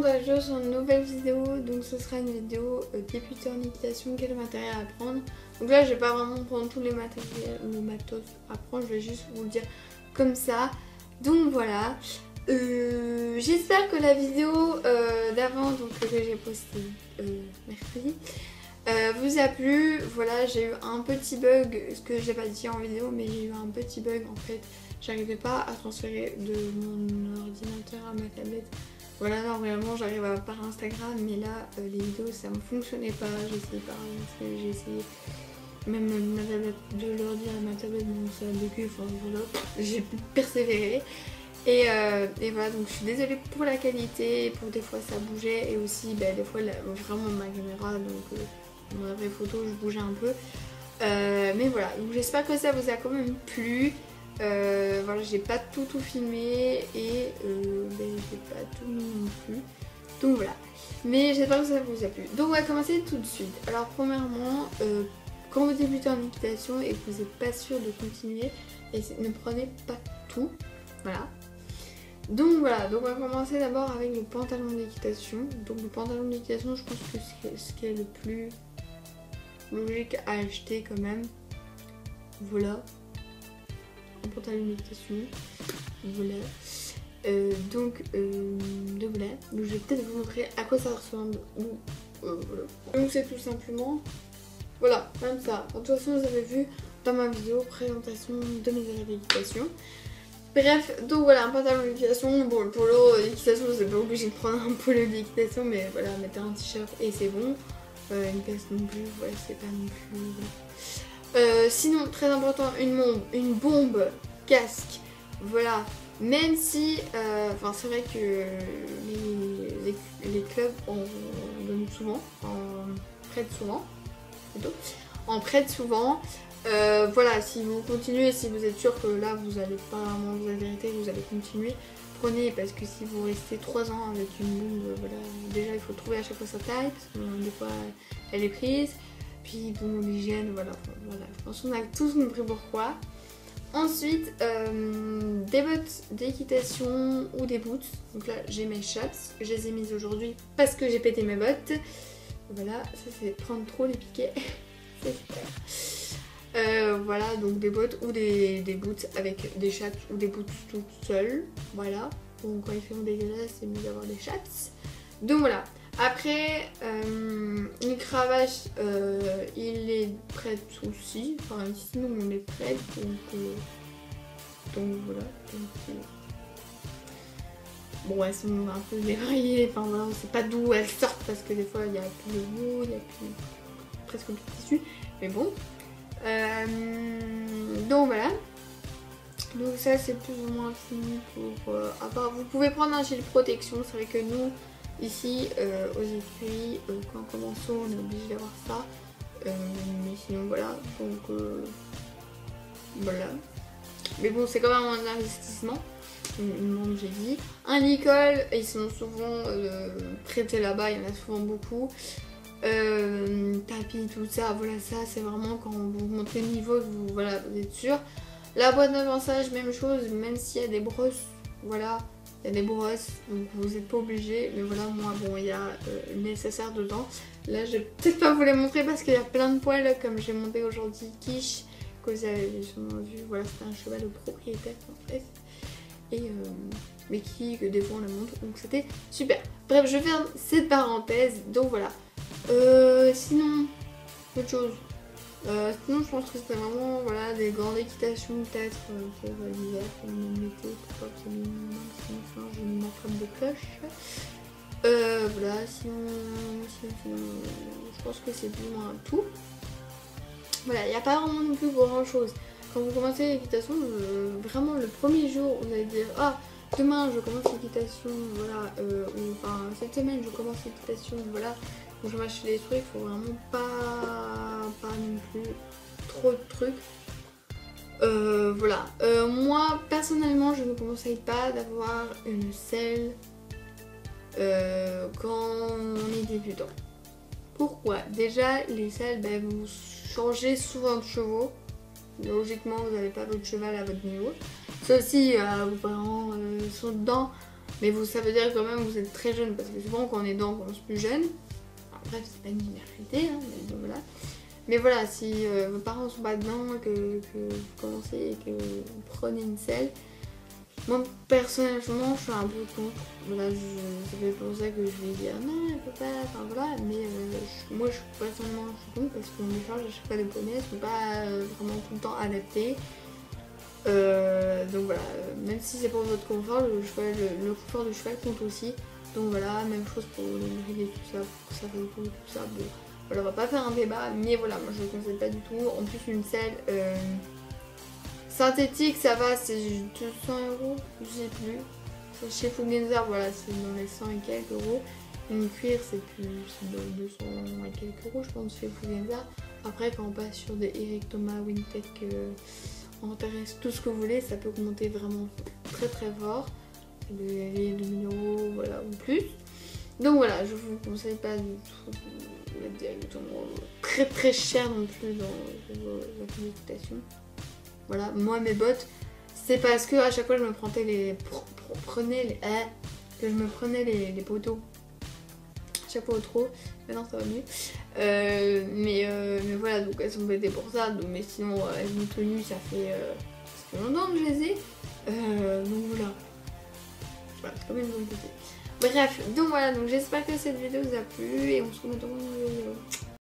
aujourd'hui sur une nouvelle vidéo. Donc ce sera une vidéo débutant en équitation, quel matériel à prendre. Donc là je vais pas vraiment prendre tous les matériels, le matos à prendre, je vais juste vous le dire comme ça. Donc voilà, j'espère que la vidéo d'avant, donc que j'ai postée mercredi, vous a plu. Voilà, j'ai eu un petit bug, ce que j'ai pas dit en vidéo, mais j'ai eu un petit bug en fait. J'arrivais pas à transférer de mon ordinateur à ma tablette. Voilà, normalement j'arrive à par Instagram, mais là les vidéos ça ne fonctionnait pas. J'ai essayé par Instagram, j'ai essayé même ma tablette, de l'ordi à ma tablette, donc ça a bugué, enfin voilà, j'ai persévéré. Et voilà, donc je suis désolée pour la qualité, pour des fois ça bougeait, et aussi des fois vraiment ma caméra, donc dans la vraie photo je bougeais un peu. Mais voilà, donc j'espère que ça vous a quand même plu. Voilà, j'ai pas tout filmé et j'ai pas tout mis non plus. Donc voilà, mais j'espère que ça vous a plu. Donc on va commencer tout de suite. Alors premièrement, quand vous débutez en équitation et que vous n'êtes pas sûr de continuer, ne prenez pas tout. Voilà. Donc voilà, donc on va commencer d'abord avec le pantalon d'équitation. Donc le pantalon d'équitation, je pense que c'est ce qui est le plus logique à acheter quand même. Voilà. Un pantalon d'équitation. Voilà. Donc voilà. Donc je vais peut-être vous montrer à quoi ça ressemble. Voilà. Donc c'est tout simplement. Voilà, comme ça. De toute façon, vous avez vu dans ma vidéo présentation de mes élèves d'équitation. Bref, donc voilà, un pantalon d'équitation. Bon, le polo d'équitation, c'est pas obligé de prendre un polo d'équitation, mais voilà, mettez un t-shirt et c'est bon. Une veste non plus, voilà, c'est pas non plus. Voilà. Sinon, très important, une bombe, casque. Voilà. Même si, enfin, c'est vrai que les clubs en donnent souvent, en prêtent souvent. En prête souvent. Voilà, si vous continuez, si vous êtes sûr que là vous n'allez pas vraiment vous arrêter, vous allez continuer, prenez, parce que si vous restez 3 ans avec une bombe, voilà, déjà il faut trouver à chaque fois sa taille, parce que des fois elle est prise, puis bon, l'hygiène, voilà, voilà, je pense qu'on a tous compris pourquoi. Ensuite, des bottes d'équitation ou des boots. Donc là j'ai mes shots, je les ai mises aujourd'hui parce que j'ai pété mes bottes. Voilà, ça c'est prendre trop les piquets. C'est super. Voilà, donc des bottes ou des boots avec des chattes ou des boots toutes seules. Voilà, donc quand ils font dégueulasse, c'est mieux d'avoir des chattes. Donc voilà. Après, une cravache, il est prêt aussi. Enfin, ici, nous on est prêt. Donc voilà. Donc, bon, elles sont un peu déraillées, enfin voilà, on sait pas d'où elles sortent parce que des fois il n'y a plus de bout, il n'y a plus presque plus de tissu, mais bon. Donc voilà. Donc ça c'est plus ou moins fini pour... à part, vous pouvez prendre un gilet protection, c'est vrai que nous, ici, aux écuries, quand on commence, on est obligé d'avoir ça. Mais sinon voilà, donc voilà. Mais bon, c'est quand même un investissement. Une montre, j'ai dit. Un licol, ils sont souvent prêtés là-bas, il y en a souvent beaucoup. Tapis, tout ça, voilà, ça c'est vraiment quand vous montez le niveau, vous êtes sûr. La boîte d'avançage, même chose, même s'il y a des brosses, voilà, il y a des brosses, donc vous n'êtes pas obligé. Mais voilà, moi, bon, il y a le nécessaire dedans. Là, je vais peut-être pas vous les montrer parce qu'il y a plein de poils, comme j'ai monté aujourd'hui Quiche, que vous avez sûrement vu. Voilà, c'était un cheval de propriétaire en fait. Mais qui que des fois on la montre, donc c'était super. Bref, je ferme cette parenthèse, donc voilà. Sinon, autre chose. Sinon je pense que c'était vraiment voilà, des gants d'équitation peut-être pour l'hiver, pour même l'été, pourquoi sinon je vais mettre comme des cloches. Voilà, sinon je pense que c'est plus ou moins tout. Voilà, il n'y a pas vraiment non plus grand chose. Quand vous commencez l'équitation, vraiment le premier jour, vous allez dire ah, demain je commence l'équitation, voilà, ou enfin cette semaine je commence l'équitation, voilà, donc je m'achète des trucs, il faut vraiment pas non plus trop de trucs. Voilà, moi personnellement je ne conseille pas d'avoir une selle quand on est débutant. Pourquoi? Déjà les selles, vous changez souvent de chevaux. Logiquement, vous n'avez pas votre cheval à votre niveau. Sauf si vos parents sont dedans. Mais vous, ça veut dire quand même que vous êtes très jeune, parce que souvent quand on est dedans, on commence plus jeune. Alors, bref, c'est pas une généralité, hein, mais bon, voilà. Mais voilà, si vos parents sont pas dedans, que vous commencez et que vous prenez une selle, moi personnellement je suis un peu contre. Voilà, c'est peut-être pour ça que je vais dire non, elle peut pas, enfin voilà, mais moi personnellement je suis contre parce qu'on les charge à chaque fois des poneys, elles sont pas vraiment tout le temps adaptées. Donc voilà, même si c'est pour votre confort, le confort du cheval compte aussi. Donc voilà, même chose pour le grill et tout ça, pour que ça repose, tout ça. Bon, voilà, on va pas faire un débat, mais voilà, moi je ne conseille pas du tout. En plus, une selle synthétique, ça va, c'est 200 €, je sais plus. Chez Fugenza, voilà, c'est dans les 100 et quelques euros. Une cuir, c'est dans 200 et quelques euros, je pense, chez Fugenza. Après, quand on passe sur des Eric Thomas, Wintec, Antares, tout ce que vous voulez, ça peut augmenter vraiment très très fort. Les 2000 €, voilà, ou plus. Donc voilà, je vous conseille pas du tout d'être directement très très cher non plus dans vos équitations. Voilà, moi mes bottes, c'est parce que à chaque fois je me prenais les poteaux. À chaque fois au trot. Maintenant ça va mieux. Mais voilà, donc elles sont pétées pour ça. Donc, mais sinon elles sont tenues, ça fait longtemps que je les ai. Donc voilà. Voilà, c'est quand même une bonne petite. Bref, donc voilà, donc j'espère que cette vidéo vous a plu et on se retrouve dans une nouvelle vidéo.